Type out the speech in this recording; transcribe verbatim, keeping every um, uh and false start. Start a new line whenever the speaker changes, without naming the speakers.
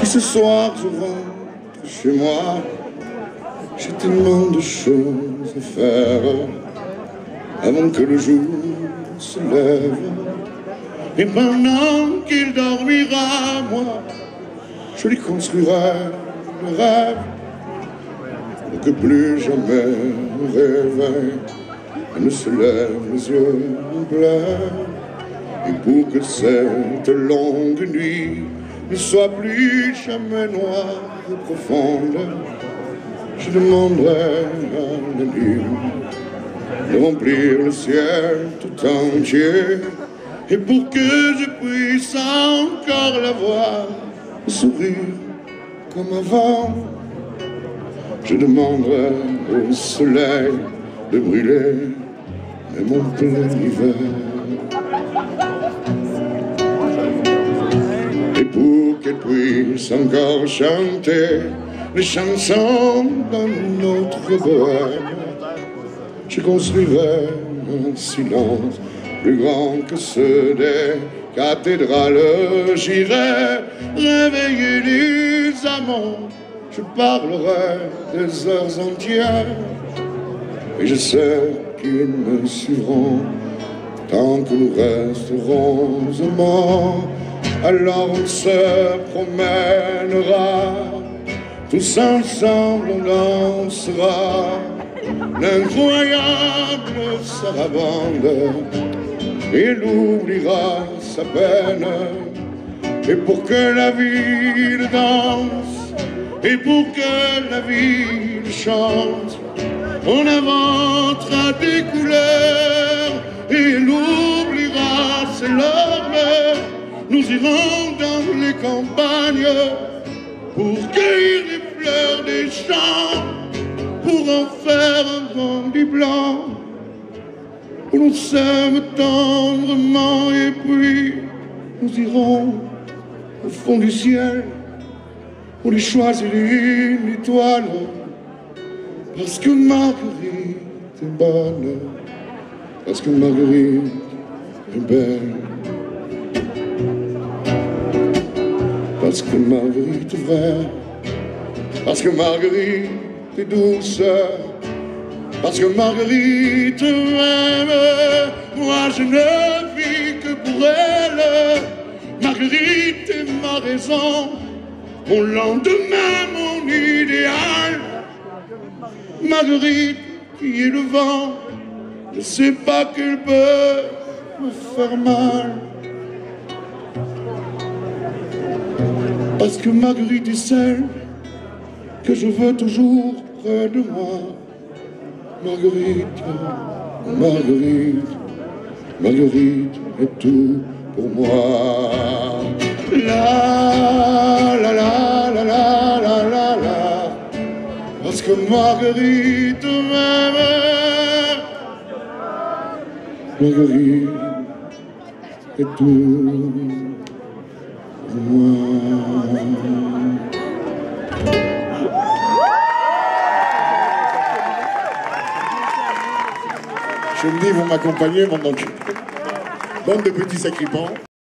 Si ce soir je rentre chez moi, j'ai tellement de choses à faire avant que le jour se lève. Et pendant qu'il dormira, moi, je lui construirai le rêve pour que plus jamais me réveille et ne se lève les yeux en pleurs. Et pour que cette longue nuit ne soit plus jamais noire et profonde, je demanderai à la lune de remplir le ciel tout entier. Et pour que je puisse encore la voir sourire comme avant, je demanderai au soleil de brûler même en plein hiver. Et pour qu'elle puisse encore chanter les chansons d'un autre bohème, je construirai un silence plus grand que ceux des cathédrales. J'irai réveiller les amants, je parlerai des heures entières, et je sais qu'ils me suivront tant que nous resterons amants. Alors on se promènera, tous ensemble on dansera l'incroyable sarabande, et il oubliera sa peine. Et pour que la ville danse, et pour que la ville chante, on inventera des couleurs, et il oubliera ses larmes. Nous irons dans les campagnes pour cueillir les fleurs des champs, pour en faire un bandit blanc où nous s'aime tendrement. Et puis nous irons au fond du ciel pour lui choisir une étoile, parce que Marguerite est bonne, parce que Marguerite est belle, parce que Marguerite est vraie, parce que Marguerite est douce, parce que Marguerite m'aime. Moi je ne vis que pour elle. Marguerite est ma raison, mon lendemain, mon idéal. Marguerite qui est le vent, ne sait pas qu'elle peut me faire mal. Parce que Marguerite est celle que je veux toujours près de moi. Marguerite, Marguerite, Marguerite est tout pour moi. La la la la la la la la. Parce que Marguerite m'aime. Marguerite est tout pour moi. Je me dis, vous m'accompagnez, mon donc. Bande de petits sacripants.